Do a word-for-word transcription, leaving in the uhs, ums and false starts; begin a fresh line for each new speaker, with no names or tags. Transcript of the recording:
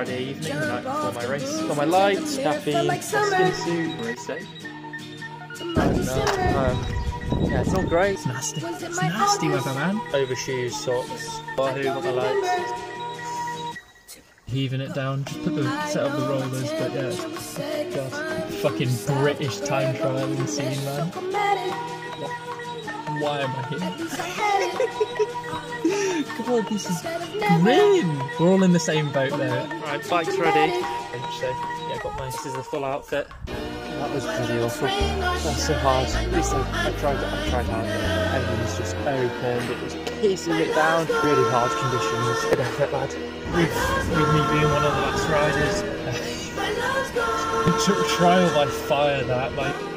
Friday evening, the night before my race. Got my lights, caffeine, my skin suit, race day. And, uh, um, yeah, it's all great.
It's nasty. It's nasty weather, man.
Overshoes, socks. Wahoo, got my lights.
Heaving it down, just put the set up the rollers, but yeah, God, fucking British time trialing scene, man. Why am I here? God, this is grim. We're all in the same boat there.
Right, bike's ready. So yeah, got my this is the full outfit. That was pretty awful. That's so hard. At least I, I tried. I tried hard. Everything was just opened. It was kissing it down. Really hard conditions. Good effort, lad.
With, with me being one of the last riders, uh, trial by fire that, like.